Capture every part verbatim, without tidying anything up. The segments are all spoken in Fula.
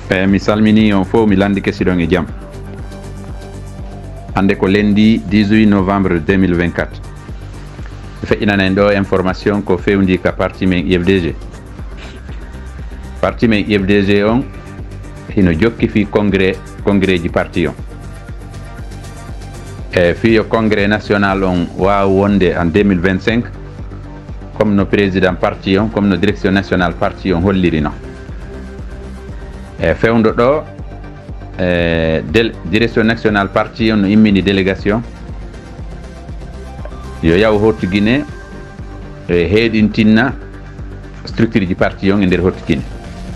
e mi salmini on fo mi landi kesiɗon e jaam. Hande ko lundi dix-huit novembre deux mille vingt-quatre. Feƴƴinana en ɗo information ko fewndi ka parti men I F D G. Parti men I F D G on hino jokki fi congrès congrès ji parti on. E fiyo congrès national on wawa wonde en deux mille vingt-cinq comme no président parti on comme no direction nationale parti on holliri no. E fewndo ɗo e direction nationale parti on no immini délégation yo yaw Hottu Guinée e heeɗintinna structure ji parti on e nder Hottu Guinée.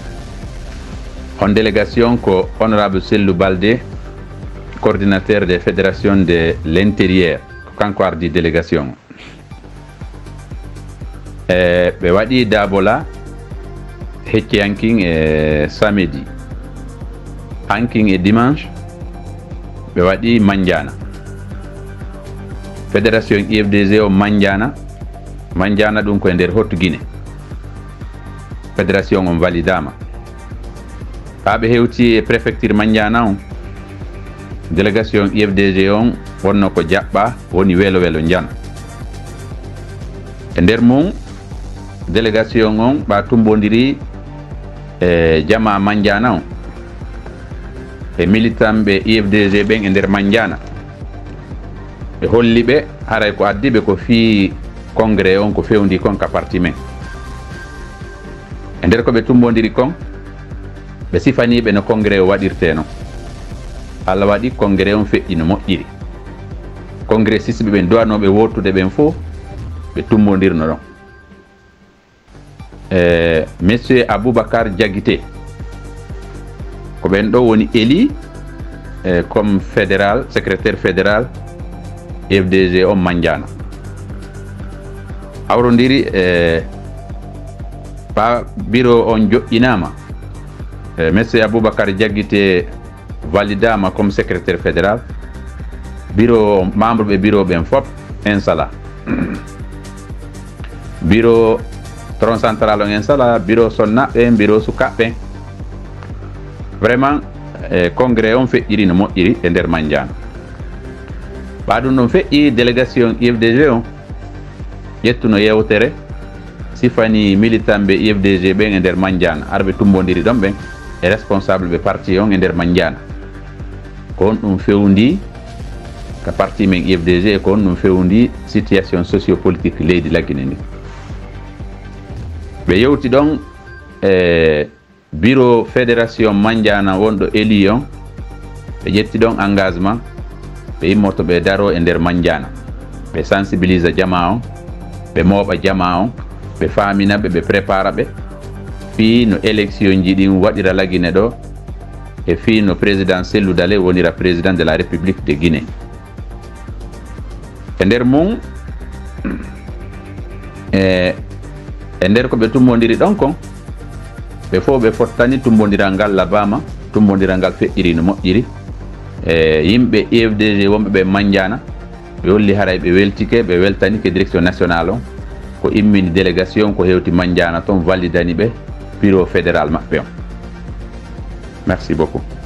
On délégation ko honorable Sellou Baldé, coordinateur des fédérations de l'intérieur, kanko ardi délégation. E ɓe waɗi dabola hecci hankin e samedi, hankin e dimanche ɓe waɗi Mandiana. Fédération I F D G o Mandiana, Mandiana ɗum ko e nder Hottu Guinée. Fédération on validama. Ha ɓe hewti e préfecture Mandiana on, délégation I F D G on wonno ko jaɓɓa woni welo welo jana. E nder mum délégation on ɓa tumbodiri e jama Mandiana on e militant ɓe I F D G ɓen e nder Mandiana ɓe holli ɓe haray ko addiɓe ko fi congrès on ko fewndi kon ka parti men. E nder ko ɓe tumbodiri kon ɓe sifaniɓe no congrès o waɗirte no. Allah waɗi congrès on feƴƴi no moƴƴiri. Congrès sisɓe ɓen duwanoɓe wottude ɓen fof ɓe tummodirno ɗon. e monsieur Aboubacar Diaguité ko ɓen ɗo woni éli e comme fédéral secrétaire fédéral I F D G on Mandiana. Awrodiri e pa bureau on joƴƴinama e monsieur Aboubacar Diaguité validama comme secrétaire fédéral, bureau membre ɓe bureau ɓen fop insala. Bureau tron central on insala, bureau sonnaɓe, bureau sukaɓɓe. Vraiment eh, congrès on feƴƴiri no moƴƴiri e nder Mandiana. Ɓa ɗum ɗon feƴƴi délégation I F D G on ƴettuno yewtere sifani militant ɓe I F D G ɓen e nder Mandiana arɓe tumbodiri ɗon ɓen e responsable ɓe parti on e nder Mandiana. Ko on ɗum fewndi ka parti men I F D G, ko on ɗum fewndi situation sociopolitique leydi Laguine ndi. Ɓe yewti ɗon e bureau fédération Mandiana wonɗo éli on ɓe ƴetti ɗon engagement ɓe immorto ɓe daro e nder Mandiana ɓe sensibilisa jama on, ɓe mooɓa jama on, ɓe famina ɓe, ɓe prépara ɓe fi no élection ji ɗin waɗira Laguine ɗo e fi no président Sellou Dale wonira président de la République de Guinée. E nder mum e e nder ko ɓe tummodiri ɗon kon ɓe fof ɓe fottani tumbodiral ngal labama, tumbodiral ngal feƴƴiri no moƴƴiri. E yimɓe I F D G wonɓe ɓe Mandiana ɓe holli haray ɓe weltike ɓe weltanike direction national on ko immini délégation ko hewti Mandiana toon validani ɓe bureau fédéral maɓɓe on. Merci beaucoup.